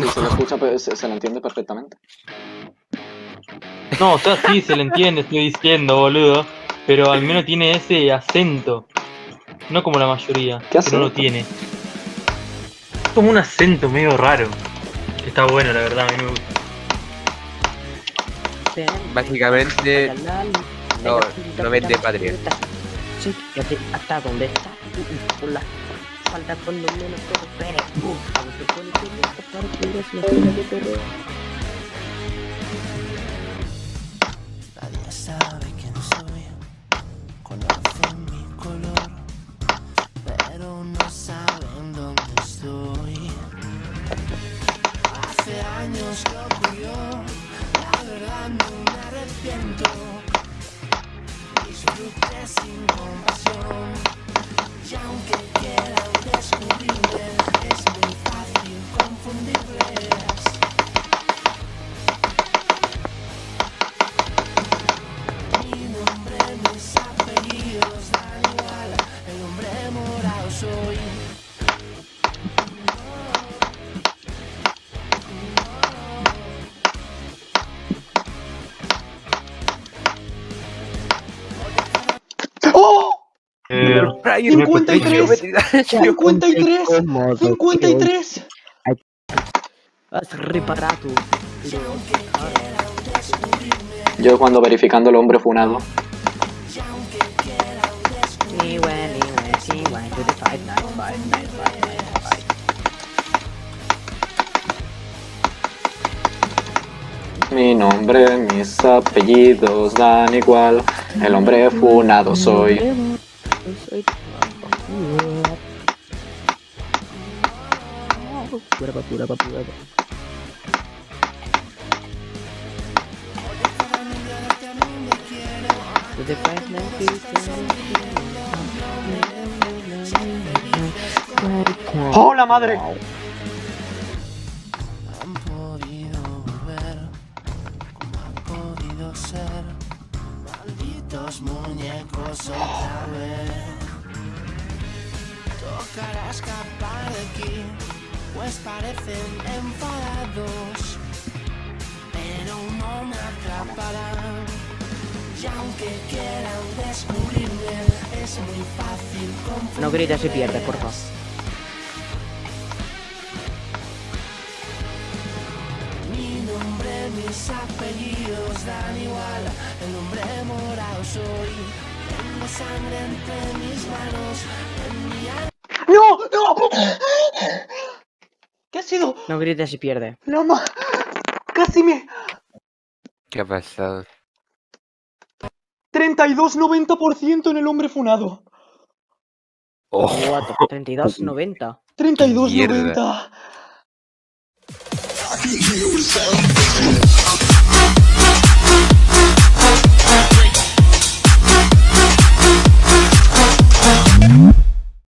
Sí, se le escucha, pero se le entiende perfectamente. No, o sea, sí, se le entiende, estoy diciendo, boludo. Pero al menos tiene ese acento. No como la mayoría, ¿Qué que no acento? lo tiene. Como un acento medio raro. Que está bueno, la verdad, a mí me gusta. Básicamente, no vende patria. Sí, hasta dónde está. Con la falda con los menos todo pene. A ver, se pone que para que eres la fila de terror. Nadie sabe quién soy, conocen mi color, pero no saben dónde estoy. Hace años que ocurrió, la verdad no me arrepiento. Disfruté sin compasión, y aunque quieran descubrirme, es muy fácil confundirles. Mi nombre, mis apellidos dan igual, el hombre morado soy. ¡Oh! 53. 53. 53. Has reparado. Yo cuando verificando el hombre funado. Ni when, sí, when, to the 595. Mi nombre, mis apellidos dan igual. El hombre funado soy. Pura. To the 595. ¡Oh, la madre! Han podido volver, como han podido ser, malditos muñecos otra vez. Tocará escapar de aquí, pues parecen enfadados, pero no me atraparán. Y aunque quieran descubrirme, es muy fácil confundirme. No grites y pierde, por favor. Mi nombre, mis apellidos dan igual, el hombre morado soy. Tengo sangre entre mis manos, en mi alma. ¡No! ¡No! ¿Qué ha sido? No grites y pierde. ¡La ma... Casi me... ¿Qué ha pasado? 32,90% en el hombre funado. Oh, 32,90. 32,90.